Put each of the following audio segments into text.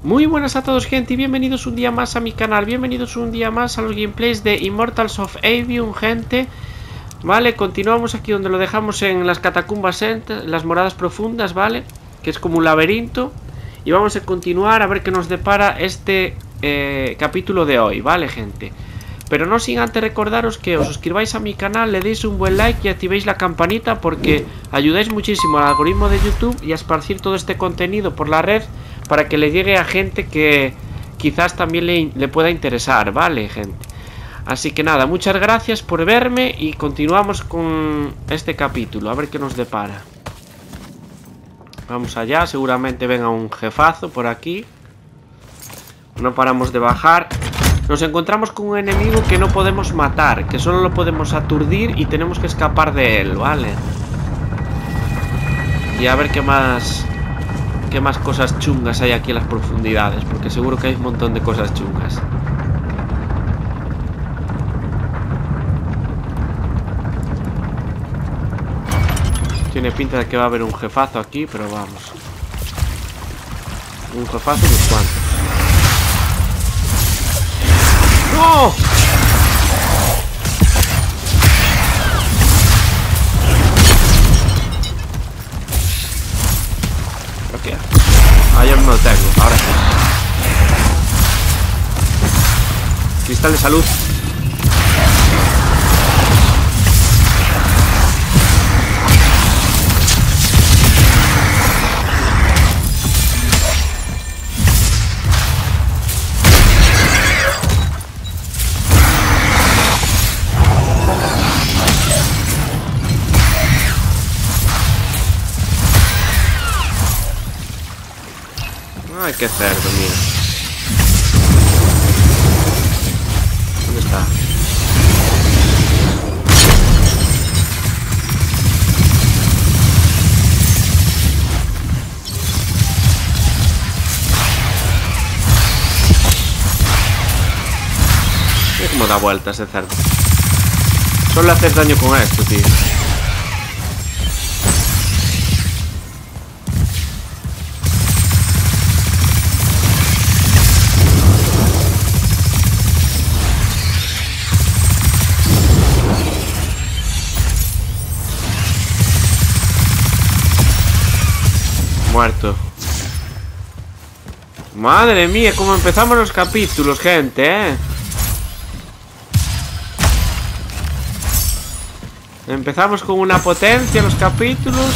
Muy buenas a todos, gente, y bienvenidos un día más a mi canal. Bienvenidos un día más a los gameplays de Immortals of Aveum, gente. Vale, continuamos aquí donde lo dejamos, en las catacumbas, las moradas profundas, ¿vale? Que es como un laberinto. Y vamos a continuar a ver qué nos depara este capítulo de hoy, ¿vale, gente? Pero no sin antes recordaros que os suscribáis a mi canal, le deis un buen like y activéis la campanita, porque ayudáis muchísimo al algoritmo de YouTube y a esparcir todo este contenido por la red para que le llegue a gente que quizás también le pueda interesar, ¿vale, gente? Así que nada, muchas gracias por verme y continuamos con este capítulo, a ver qué nos depara. Vamos allá, seguramente venga un jefazo por aquí. No paramos de bajar. Nos encontramos con un enemigo que no podemos matar, que solo lo podemos aturdir y tenemos que escapar de él, ¿vale? Y a ver qué más cosas chungas hay aquí en las profundidades, porque seguro que hay un montón de cosas chungas. Tiene pinta de que va a haber un jefazo aquí, pero vamos. Un jefazo de cuántos. ¡No! Ok. Ah, ya no lo tengo, ahora sí. Cristal de salud. Ay, qué cerdo, mira. ¿Dónde está? Mira cómo da vueltas ese cerdo. Solo le haces daño con esto, tío. Muerto. Madre mía, cómo empezamos los capítulos, gente, Empezamos con una potencia los capítulos.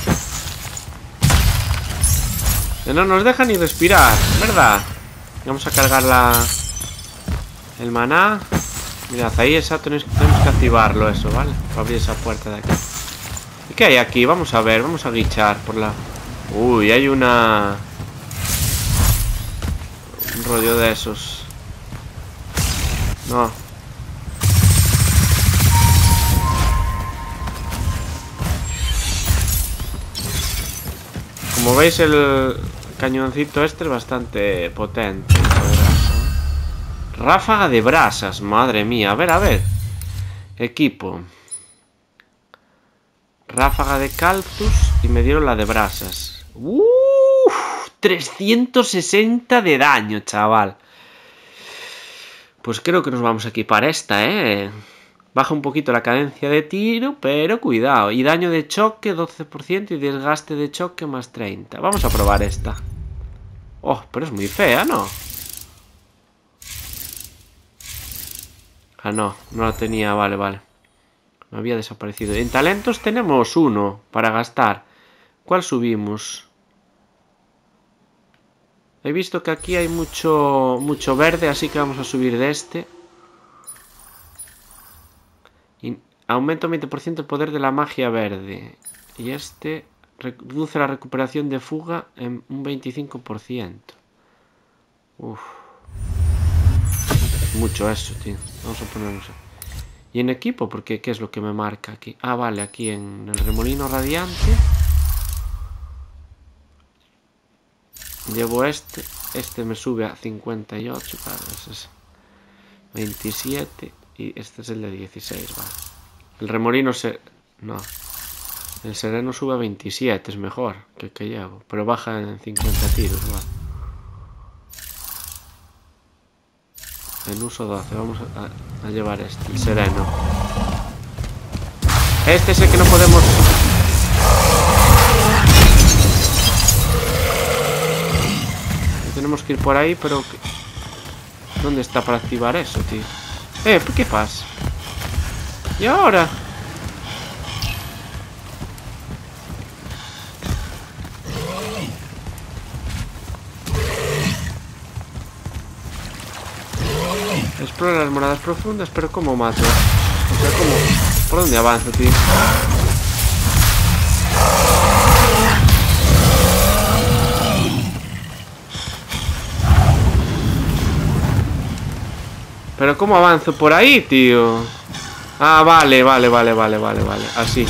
Que no nos deja ni respirar, ¿verdad? Vamos a cargar el maná. Mirad, ahí exacto, tenemos que activarlo eso, ¿vale? Para abrir esa puerta de aquí. ¿Y qué hay aquí? Vamos a ver, vamos a guichar por la... Uy, hay un rollo de esos. No. Como veis, el cañoncito este es bastante potente. Ráfaga de brasas, madre mía. A ver. Equipo. Ráfaga de caltus y me dieron la de brasas. 360 de daño, chaval. Pues creo que nos vamos a equipar esta, Baja un poquito la cadencia de tiro, pero cuidado. Y daño de choque 12% y desgaste de choque más 30. Vamos a probar esta. Oh, pero es muy fea, ¿no? Ah, no la tenía, vale. Me había desaparecido. En talentos tenemos uno para gastar. ¿Cuál subimos? He visto que aquí hay mucho verde, así que vamos a subir de este. Y aumenta 20% el poder de la magia verde. Y este reduce la recuperación de fuga en un 25%. Uf. Mucho eso, tío. Vamos a ponernos... Y en equipo, porque ¿qué es lo que me marca aquí? Ah, vale, aquí en el remolino radiante. Llevo este me sube a 58, claro, ese es 27 y este es el de 16, vale. El remolino no, el sereno sube a 27, es mejor que el que llevo, pero baja en 50 tiros, vale. En uso 12. Vamos a llevar este, el sereno. Este es el que no podemos... Tenemos que ir por ahí, pero... ¿Dónde está para activar eso, tío? ¿Qué pasa? ¿Y ahora? Explora las moradas profundas, pero ¿cómo mato? O sea, ¿cómo? ¿Por dónde avanzo, tío? Pero ¿cómo avanzo por ahí, tío? Ah, vale. Así.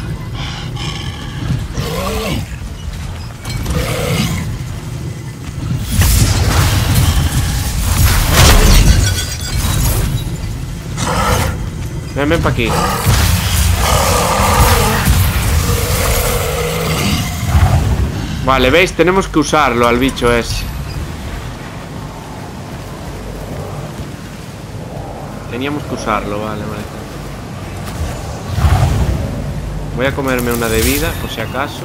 Ven para aquí. Vale, ¿veis? Tenemos que usarlo al bicho ese. Teníamos que usarlo, vale. Voy a comerme una de vida, por si acaso.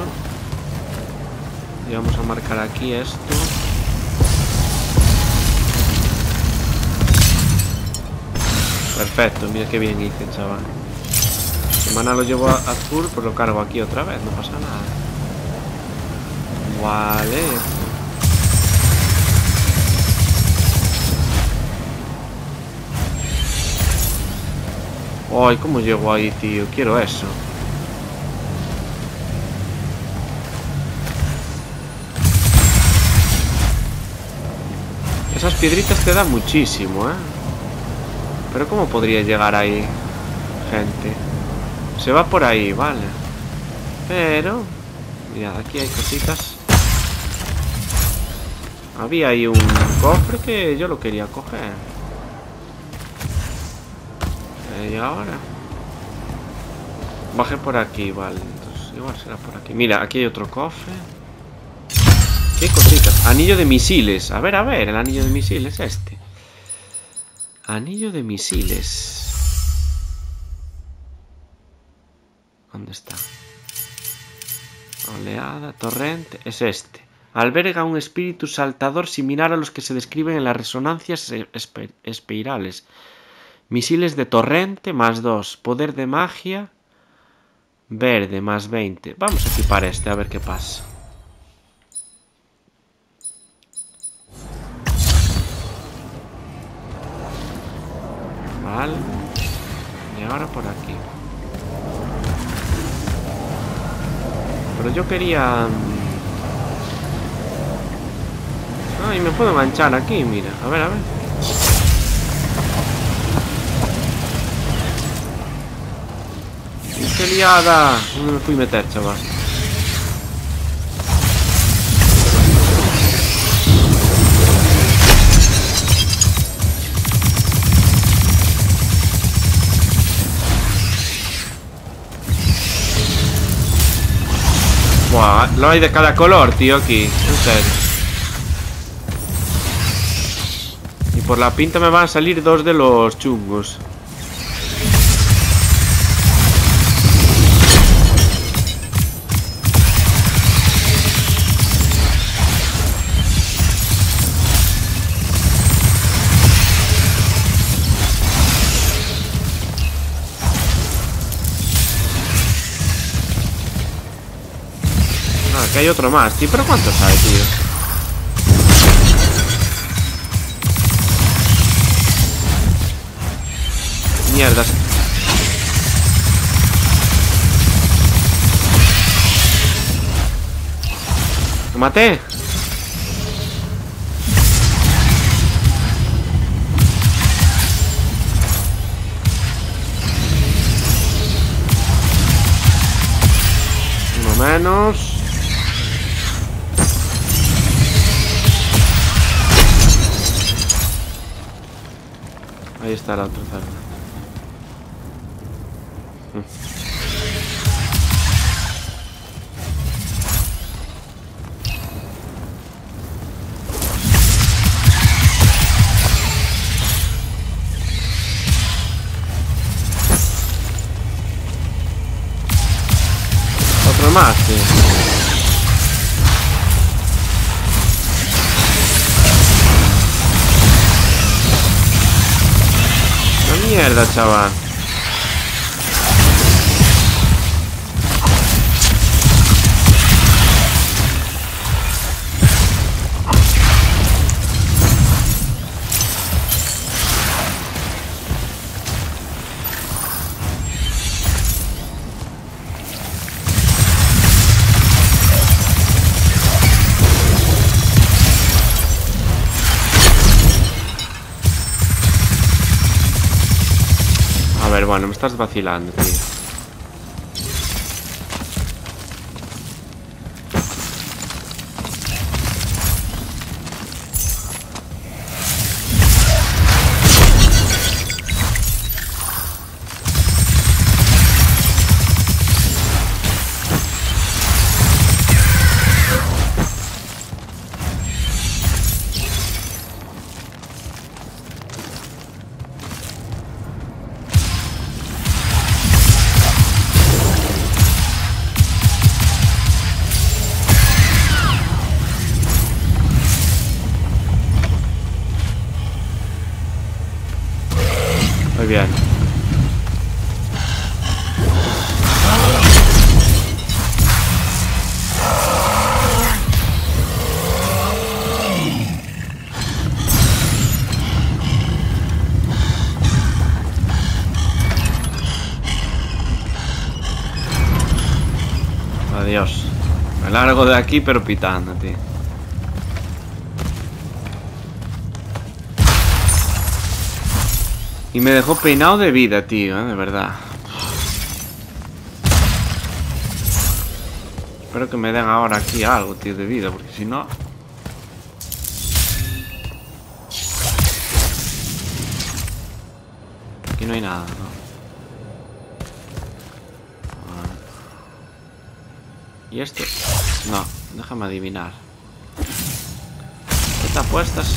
Y vamos a marcar aquí esto. Perfecto, mira qué bien hice, chaval. Si mana lo llevo a azul, pues lo cargo aquí otra vez, no pasa nada. Vale. Ay, ¿cómo llego ahí, tío? Quiero eso. Esas piedritas te dan muchísimo, ¿eh? Pero ¿cómo podría llegar ahí, gente? Se va por ahí, vale. Pero... Mirad, aquí hay cositas. Había ahí un cofre que yo lo quería coger. Y ahora... Bajé por aquí, vale. Entonces igual será por aquí. Mira, aquí hay otro cofre. ¿Qué cositas? Anillo de misiles. A ver, el anillo de misiles este. Anillo de misiles. ¿Dónde está? Oleada, torrente. Es este. Alberga un espíritu saltador similar a los que se describen en las resonancias espirales. Misiles de torrente, más 2. Poder de magia. Verde, más 20. Vamos a equipar este, a ver qué pasa. Vale. Y ahora por aquí. Pero yo quería... Ay, me puedo enganchar aquí, mira. A ver. ¡Qué liada! ¿Dónde me fui a meter, chaval? Buah, lo hay de cada color, tío, aquí. En serio. Y por la pinta me van a salir 2 de los chungos. Que hay otro más, tío. ¿Pero cuántos hay, tío? Mierdas. ¿Lo maté? Uno menos. Ahí está la otra zona. más, tío. ¡Una mierda, chaval! A ver, bueno, me estás vacilando, tío. Muy bien. Adiós. Me largo de aquí, pero pitando, tío. Y me dejó peinado de vida, tío, de verdad. Espero que me den ahora aquí algo, tío, de vida, porque si no... Aquí no hay nada, ¿no? ¿Y esto? No, déjame adivinar. ¿Qué te apuestas?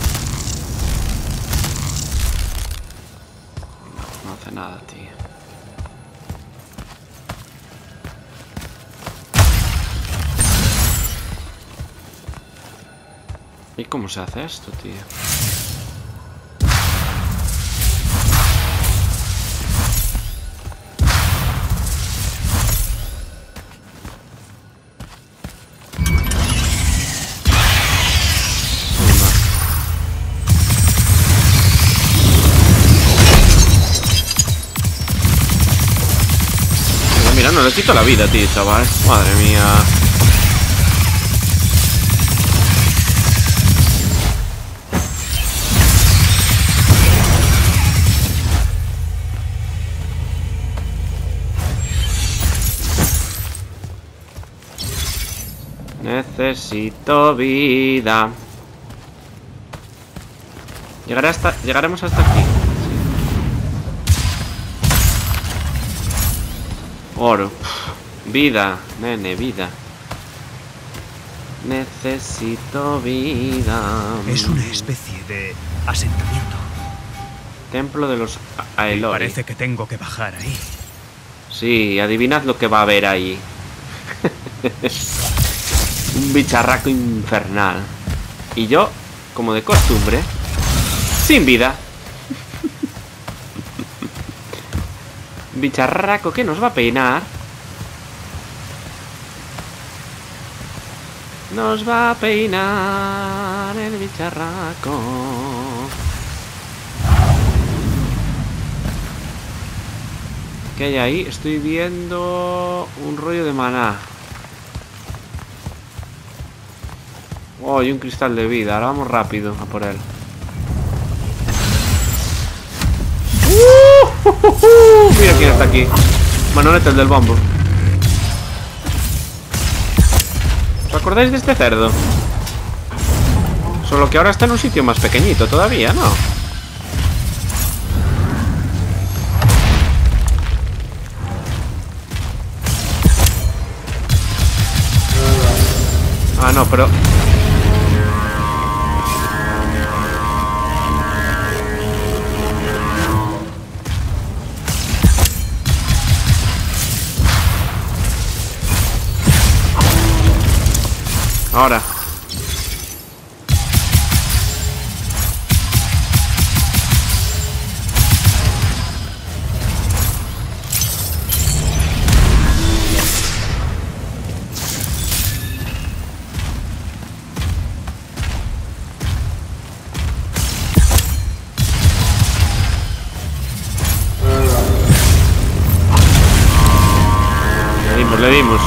No hace nada, tío. ¿Y cómo se hace esto, tío? Mira, no le quito la vida, tío, chaval. Madre mía. Necesito vida. Llegaremos hasta aquí. Oro. Vida, nene, vida. Necesito vida. Es una especie de asentamiento. Templo de los Me Aelori. parece que tengo que bajar ahí. Sí, adivinad lo que va a haber ahí. Un bicharraco infernal. Y yo, como de costumbre, sin vida. Bicharraco que nos va a peinar. Nos va a peinar el bicharraco. ¿Qué hay ahí? Estoy viendo un rollo de maná. Oh, y un cristal de vida. Ahora vamos rápido a por él. Mira quién está aquí. Manolete, el del bombo. ¿Os acordáis de este cerdo? Solo que ahora está en un sitio más pequeñito todavía, ¿no? Ah, no, pero... Ahora. Le dimos.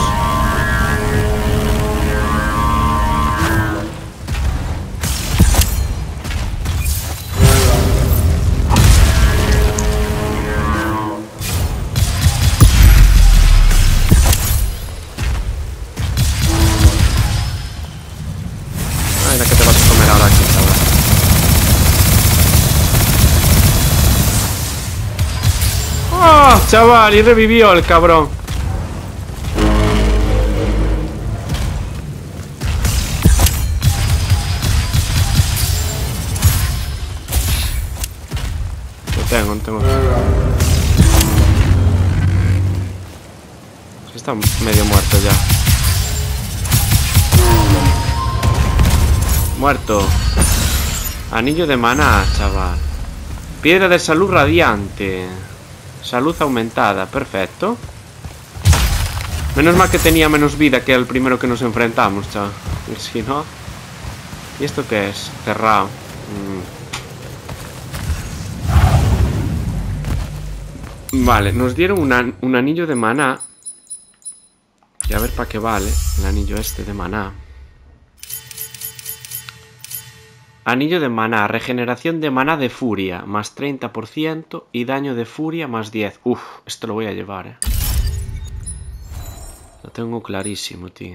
Ay, la que te vas a comer ahora aquí, chaval. ¡Oh, chaval! Y revivió el cabrón. Tengo. Está medio muerto ya. Muerto. Anillo de maná, chaval. Piedra de salud radiante. Salud aumentada, perfecto. Menos mal que tenía menos vida que el primero que nos enfrentamos, chaval. Si no... ¿Y esto qué es? Cerrado. Vale, nos dieron un anillo de maná. Y a ver para qué vale el anillo este de maná. Anillo de maná, regeneración de maná de furia, más 30% y daño de furia más 10. Uf, esto lo voy a llevar, Lo tengo clarísimo, tío.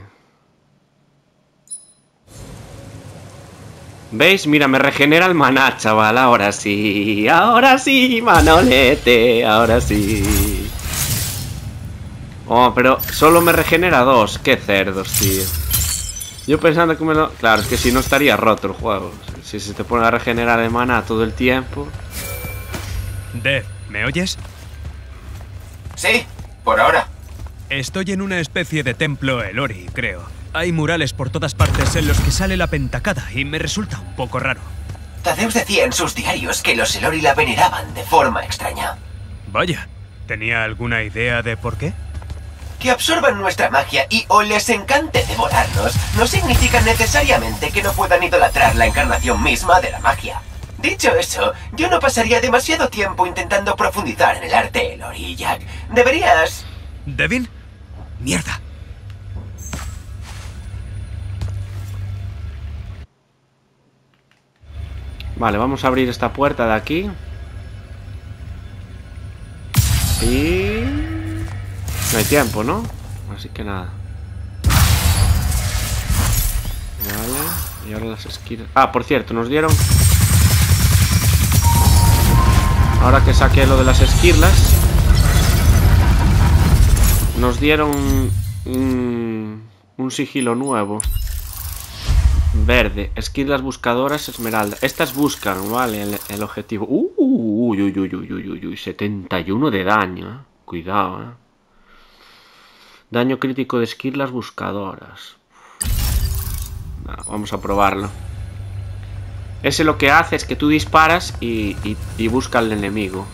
¿Veis? Mira, me regenera el maná, chaval. Ahora sí, Manolete, ahora sí. Oh, pero solo me regenera 2. Qué cerdos, tío. Yo pensando que me lo... Claro, es que si no estaría roto el juego. Si se te pone a regenerar el maná todo el tiempo. Dev, ¿me oyes? Sí, por ahora. Estoy en una especie de templo Elori, creo. Hay murales por todas partes en los que sale la pentacada y me resulta un poco raro. Tadeus decía en sus diarios que los Elori la veneraban de forma extraña. Vaya, ¿tenía alguna idea de por qué? Que absorban nuestra magia y o les encante devorarnos no significa necesariamente que no puedan idolatrar la encarnación misma de la magia. Dicho eso, yo no pasaría demasiado tiempo intentando profundizar en el arte Elori, Jack. Deberías... ¿Devin? ¡Mierda! Vale, vamos a abrir esta puerta de aquí. Y... no hay tiempo, ¿no? Así que nada. Vale. Y ahora las esquinas... Ah, por cierto, nos dieron... Ahora que saqué lo de las esquirlas, nos dieron un sigilo nuevo. Verde, esquirlas buscadoras, esmeralda. Estas buscan, vale, el objetivo. Uy, 71 de daño, Cuidado, Daño crítico de esquirlas buscadoras. No, vamos a probarlo. Ese lo que hace es que tú disparas y busca al enemigo.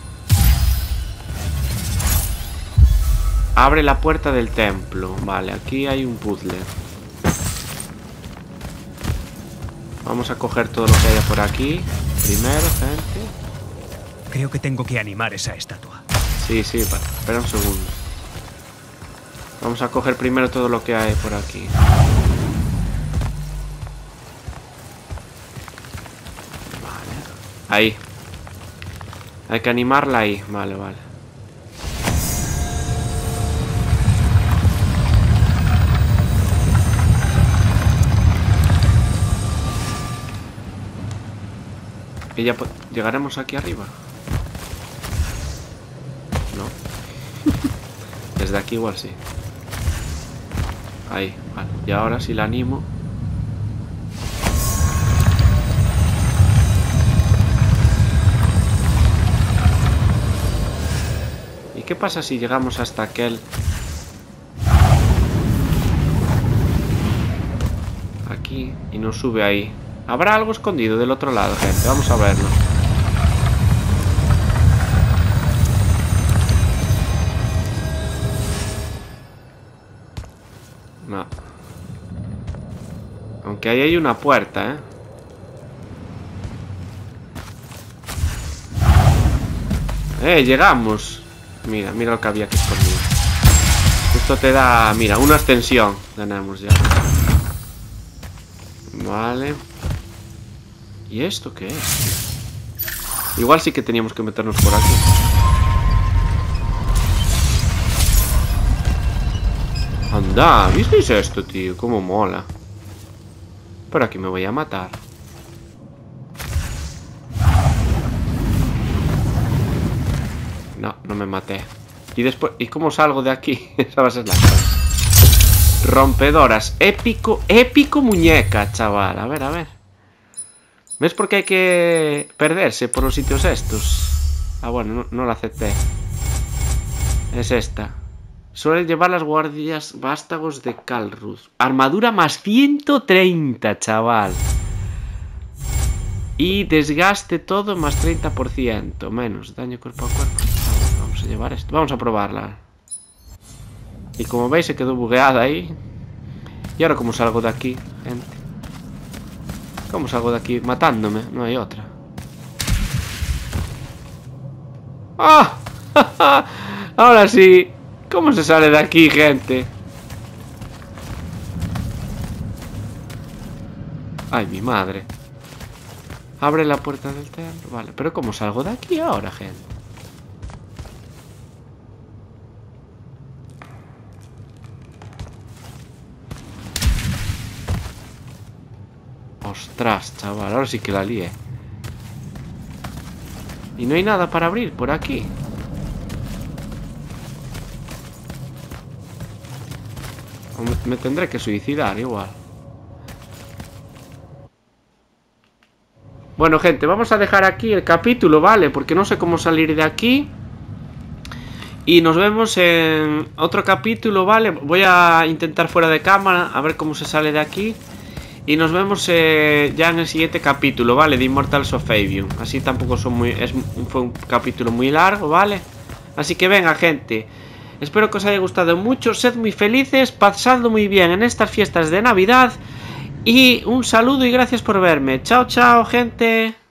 Abre la puerta del templo. Vale, aquí hay un puzzle. Vamos a coger todo lo que haya por aquí. Primero, gente. Creo que tengo que animar esa estatua. Sí, espera un segundo. Vamos a coger primero todo lo que hay por aquí. Vale. Ahí. Hay que animarla ahí. Vale. ¿Y ya llegaremos aquí arriba? No. Desde aquí igual sí. Ahí, vale. Y ahora si la animo. ¿Y qué pasa si llegamos hasta aquel? aquí y nos sube ahí. Habrá algo escondido del otro lado, gente. Vamos a verlo. No. Aunque ahí hay una puerta, llegamos. Mira, mira lo que había aquí escondido. Esto te da, mira, una ascensión. Tenemos ya. Vale. ¿Y esto qué es? Igual sí que teníamos que meternos por aquí. Anda, ¿visteis esto, tío? Cómo mola. Pero aquí me voy a matar. No, no me maté. Y después, ¿y cómo salgo de aquí? Esa va a ser la cosa. Rompedoras. Épico, épico muñeca, chaval. A ver, a ver. ¿Ves por qué hay que perderse por los sitios estos? Ah, bueno, no la acepté. Es esta. Suelen llevar las guardias vástagos de Kalruth. Armadura más 130, chaval. Y desgaste todo más 30%. Menos daño cuerpo a cuerpo. Vamos a llevar esto. Vamos a probarla. Y como veis se quedó bugueada ahí. ¿Y ahora cómo salgo de aquí, gente? ¿Cómo salgo de aquí? Matándome. No hay otra. ¡Ah! Ahora sí. ¿Cómo se sale de aquí, gente? Ay, mi madre. Abre la puerta del templo. Vale, pero ¿cómo salgo de aquí ahora, gente? Ostras, chaval, ahora sí que la lié. Y no hay nada para abrir por aquí. Me tendré que suicidar igual. Bueno, gente, vamos a dejar aquí el capítulo, ¿vale? Porque no sé cómo salir de aquí. Y nos vemos en otro capítulo, ¿vale? Voy a intentar fuera de cámara a ver cómo se sale de aquí. Y nos vemos ya en el siguiente capítulo, ¿vale? De Immortals of Aveum. Así tampoco son fue un capítulo muy largo, ¿vale? Así que venga, gente. Espero que os haya gustado mucho. Sed muy felices, pasadlo muy bien en estas fiestas de Navidad. Y un saludo y gracias por verme. Chao, chao, gente.